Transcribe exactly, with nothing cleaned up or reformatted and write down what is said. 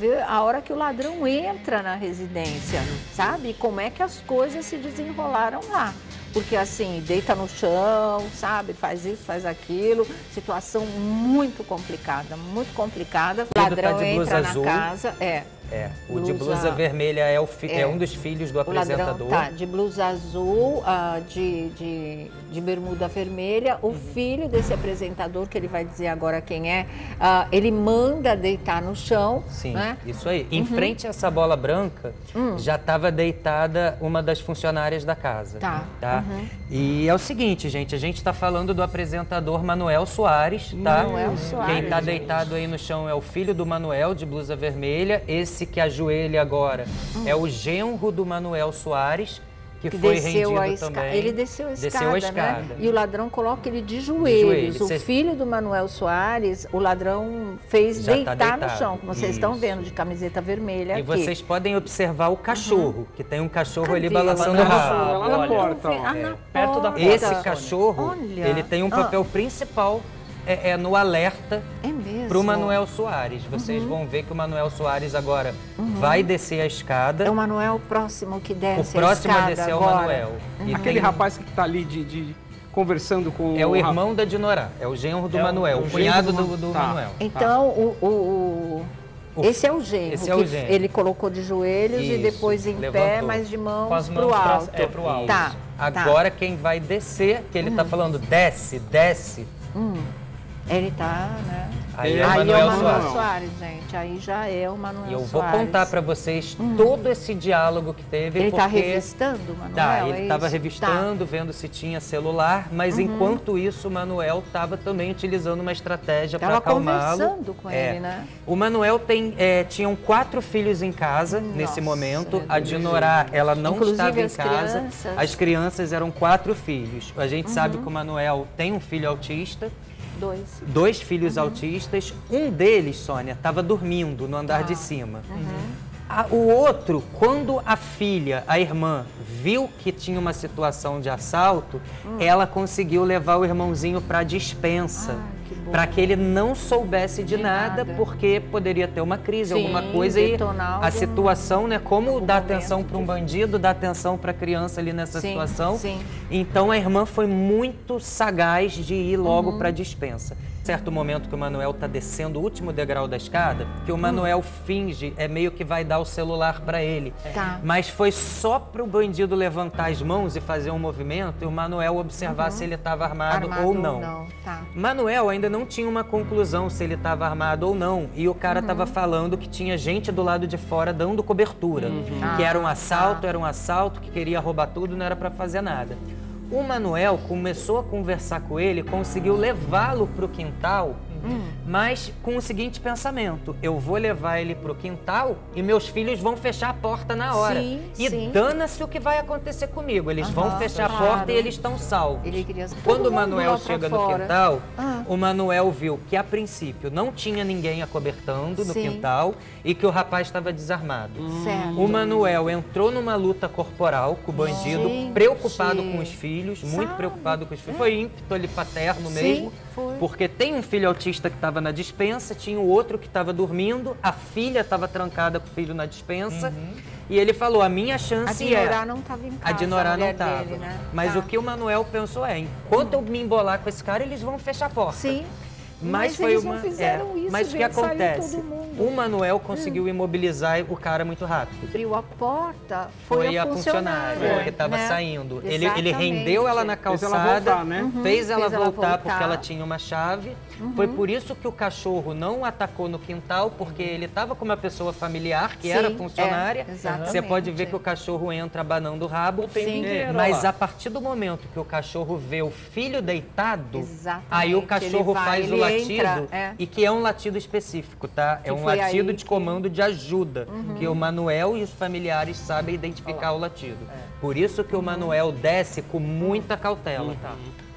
ver a hora que o ladrão entra na residência, sabe? E como é que as coisas se desenrolaram lá. Porque assim, deita no chão, sabe? Faz isso, faz aquilo. Situação muito complicada, muito complicada. O ladrão tá de entra na azul. casa, é. É, o Blusa, de blusa vermelha é, o fi, é. é um dos filhos do o apresentador. ladrão tá de blusa azul, uh, de, de, de bermuda vermelha. O uhum. filho desse apresentador, que ele vai dizer agora quem é, uh, ele manda deitar no chão. Sim, né? Isso aí. Em uhum. frente a essa bola branca, uhum. já estava deitada uma das funcionárias da casa. Tá. tá? Uhum. E é o seguinte, gente, a gente está falando do apresentador Manuel Soares, tá? Manuel Soares. Quem está deitado aí no chão é o filho do Manuel, de blusa vermelha. Esse que ajoelha agora hum. é o genro do Manuel Soares, que, que foi rendido a esca... também. Ele desceu a escada, desceu a escada. Né? E o ladrão coloca ele de joelhos. De joelhos. O Cê... filho do Manuel Soares, o ladrão fez Já deitar tá no chão, como vocês Isso. estão vendo, de camiseta vermelha E aqui. vocês podem observar o cachorro, uhum. que tem um cachorro Cadê? ali balançando o rabo. Lá na porta, ah, é. na perto da porta. Esse cachorro, Olha. ele tem um papel ah. principal é, é no alerta é para o Manuel Soares. Vocês uhum. vão ver que o Manuel Soares agora uhum. vai descer a escada. É o Manuel próximo que desce O próximo a escada a descer agora. é o Manuel. Uhum. E Aquele tem... rapaz que está ali de, de, conversando com... É o irmão o... da Dinorá, é o genro do é Manuel, o, o cunhado do, do, do tá. Manuel. Então, tá. o... o, o... Esse é o genro, Esse é o genro. Ele colocou de joelhos Isso, e depois em levantou. pé, mas de mãos para o alto. Pra, é, pro alto. Tá, Agora tá. quem vai descer, que ele está hum. falando desce, desce. Hum. Ele tá, né? Aí, é, Aí Manuel é o Manuel Soares. Soares, gente. Aí já é o Manuel Soares. E eu vou Soares. contar para vocês hum. todo esse diálogo que teve. Ele porque... tá revistando, Manuel? Tá, ele estava é revistando, tá. vendo se tinha celular, mas uhum. enquanto isso o Manuel estava também utilizando uma estratégia para acalmá-lo. Conversando com é. ele, né? O Manuel tem, é, tinham quatro filhos em casa Nossa, nesse momento. A Dinorá, ela não Inclusive estava em as casa. Crianças. As crianças eram quatro filhos. A gente uhum. sabe que o Manuel tem um filho autista. Dois. Dois filhos uhum. autistas. Um deles, Sônia, estava dormindo no andar ah. de cima. Uhum. A, o outro, quando a filha, a irmã, viu que tinha uma situação de assalto, hum. ela conseguiu levar o irmãozinho para a despensa. Ah, para que ele não soubesse de, de nada, nada, porque poderia ter uma crise, Sim, alguma coisa. E a situação, né? Como dar atenção para um bandido, dar atenção para a criança ali nessa sim, situação. Sim. Então a irmã foi muito sagaz de ir logo uhum. para a despensa. Certo momento que o Manuel está descendo o último degrau da escada, que o Manuel hum. finge, é meio que vai dar o celular para ele. Tá. Mas foi só para o bandido levantar as mãos e fazer um movimento e o Manuel observar uhum. se ele estava armado, armado ou não. Ou não. Tá. Manuel ainda não tinha uma conclusão se ele estava armado ou não. E o cara estava uhum. falando que tinha gente do lado de fora dando cobertura. Uhum. Que era um assalto, tá. era um assalto, que queria roubar tudo, não era para fazer nada. O Manuel começou a conversar com ele, conseguiu levá-lo para o quintal, hum. mas com o seguinte pensamento: eu vou levar ele para o quintal e meus filhos vão fechar a porta na hora. Sim, e dana-se o que vai acontecer comigo. Eles uhum, vão fechar claro. a porta e eles estão salvos. Ele queria... Quando o Manuel chega no fora. quintal, ah. o Manuel viu que a princípio não tinha ninguém acobertando no Sim. quintal e que o rapaz estava desarmado. Certo. O Manuel entrou numa luta corporal com o bandido, Gente. preocupado com os filhos, muito Sabe? preocupado com os filhos. É. Foi ímpeto ali paterno Sim, mesmo, foi. porque tem um filho autista que estava na despensa, tinha o outro que estava dormindo, a filha estava trancada com o filho na despensa, uhum. e ele falou: a minha chance é... A Dinorá é... não estava em casa, a Dinorá não estava. Né? Mas tá. o que o Manuel pensou é: enquanto eu me embolar com esse cara, eles vão fechar a porta. Sim. Mas, mas foi eles uma... não fizeram é. isso, Mas o que acontece? O Manuel conseguiu hum. imobilizar o cara muito rápido. Abriu a porta, foi, foi a, a funcionária, funcionária que estava né? saindo. Ele, ele rendeu ela na calçada, fez ela voltar, né? uhum. fez, ela, fez voltar ela voltar porque ela tinha uma chave. Uhum. Foi por isso que o cachorro não atacou no quintal, porque ele estava com uma pessoa familiar, que Sim, era funcionária. É, Você pode ver que o cachorro entra abanando o rabo. Sim. É, mas a partir do momento que o cachorro vê o filho deitado, Exatamente. aí o cachorro vai, faz o latido, entra, é. e que é um latido específico, tá? Que é um latido de que... comando de ajuda, uhum. que o Manuel e os familiares sabem identificar Olá. o latido. É. Por isso que o Manuel desce com muita cautela. Uhum.